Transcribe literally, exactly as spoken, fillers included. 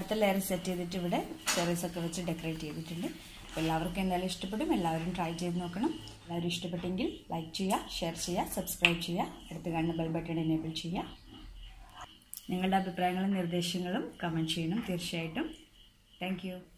അടുത്ത layer set ചെയ്തിട്ട് ഇവിടെ ചെറീസ് ഒക്കെ വെച്ച് ഡെക്കറേറ്റ് ചെയ്തിട്ടുണ്ട്. അപ്പോൾ എല്ലാവർക്കും എന്തായാലും ഇഷ്ടപ്പെടും. എല്ലാവരും ട്രൈ ചെയ്ത് നോക്കണം. എല്ലാവരും ഇഷ്ടപ്പെട്ടെങ്കിൽ ലൈക്ക് ചെയ്യുക, ഷെയർ ചെയ്യുക, സബ്സ്ക്രൈബ് ചെയ്യുക, അടുത്ത് കാണുന്ന ബെൽ ബട്ടൺ എനേബിൾ ചെയ്യുക. നിങ്ങളുടെ അഭിപ്രായങ്ങളും നിർദ്ദേശങ്ങളും കമൻറ്റ് ചെയ്യണം തീർച്ചയായിട്ടും. Thank U.